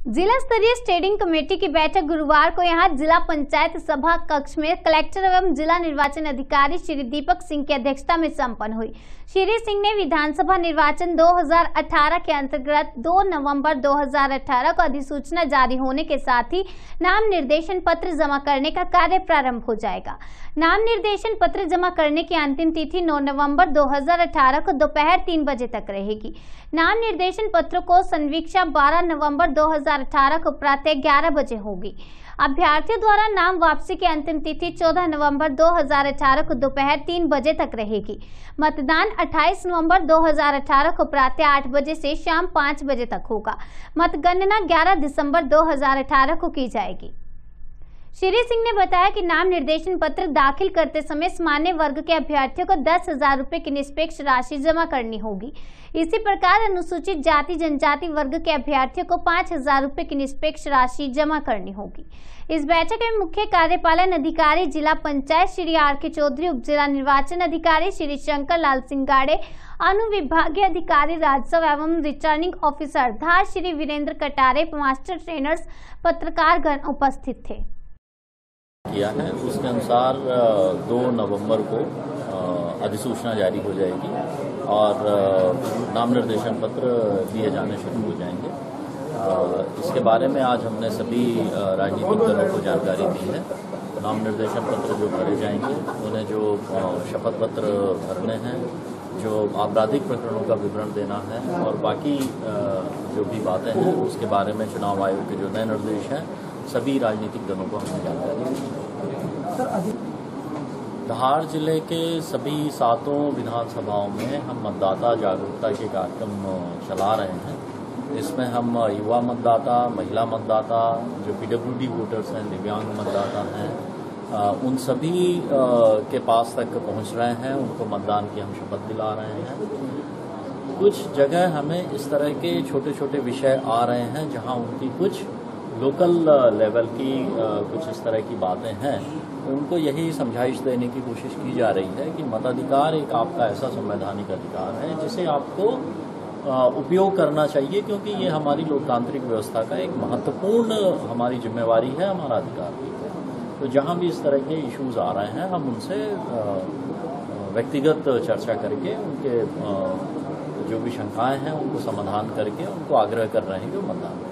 जिला स्तरीय standing committee की बैठक गुरुवार को यहां जिला पंचायत सभा कक्ष में कलेक्टर एवं जिला निर्वाचन अधिकारी श्री दीपक सिंह की अध्यक्षता में संपन्न हुई। श्री सिंह ने विधानसभा निर्वाचन 2018 के अंतर्गत 2 नवंबर 2018 को अधिसूचना जारी होने के साथ ही नाम निर्देशन पत्र जमा करने का कार्य प्रारंभ हो जाएगा। नाम निर्देशन पत्र जमा करने की अंतिम तिथि 9 नवंबर 2018 को दोपहर 3 बजे तक रहेगी। नाम निर्देशन पत्रों को संवीक्षा 12 नवंबर 2018 को प्रातः 11 बजे होगी। अभ्यर्थियों द्वारा नाम वापसी की अंतिम तिथि 14 नवंबर 2018 को दोपहर 3 बजे तक रहेगी। मतदान 28 नवंबर 2018 को प्रातः 8 बजे से शाम 5 बजे तक होगा। मतगणना 11 दिसंबर 2018 को की जाएगी। श्री सिंह ने बताया कि नाम निर्देशन पत्र दाखिल करते समय सामान्य वर्ग के अभ्यर्थियों को 10,000 रुपए की निष्पक्ष राशि जमा करनी होगी। इसी प्रकार अनुसूचित जाति जनजाति वर्ग के अभ्यर्थियों को 5,000 रुपए की निष्पक्ष राशि जमा करनी होगी। इस बैठक में मुख्य कार्यपालन अधिकारी जिला पंचायत श्री आर.के. चौधरी, उप जिला निर्वाचन अधिकारी श्री शंकर लाल सिंगाड़े, अनुविभागीय अधिकारी राजस्व एवं returning officer Dhar Shri Virendra Katare, master trainers, पत्रकार गण उपस्थित थे। किया है उसके अनुसार 2 नवंबर को अधिसूचना जारी हो जाएगी और नाम निर्देशन पत्र दिए जाने शुरू हो जाएंगे। इसके बारे में आज हमने सभी राजनीतिक दलों को जानकारी दी है। नाम निर्देशन पत्र जो भरे जाएंगे उन्हें जो शपथ पत्र भरने हैं, जो आपराधिक प्रकरणों का विवरण देना है और बाकी जो भी बातें हैं उसके बारे में चुनाव आयोग के जो नए निर्देश हैं सभी राजनीतिक दलों को हमने जानकारी दी। धार जिले के सभी 7 विधानसभाओं में हम मतदाता जागरूकता के कार्यक्रम चला रहे हैं। इसमें हम युवा मतदाता, महिला मतदाता, जो PWD वोटर्स हैं, दिव्यांग मतदाता हैं, उन सभी के पास तक पहुंच रहे हैं। उनको मतदान की हम शपथ दिला रहे हैं। कुछ जगह हमें इस तरह के छोटे छोटे विषय आ रहे हैं जहां उनकी कुछ लोकल लेवल की कुछ इस तरह की बातें हैं। उनको यही समझाइश देने की कोशिश की जा रही है कि मताधिकार एक आपका ऐसा संवैधानिक अधिकार है जिसे आपको उपयोग करना चाहिए, क्योंकि ये हमारी लोकतांत्रिक व्यवस्था का एक महत्वपूर्ण हमारी जिम्मेवारी है, हमारा अधिकार भी है। तो जहां भी इस तरह के इश्यूज आ रहे हैं हम उनसे व्यक्तिगत चर्चा करके उनके जो भी शंकाएं हैं उनको समाधान करके उनको आग्रह कर रहे हैं कि वो मतदान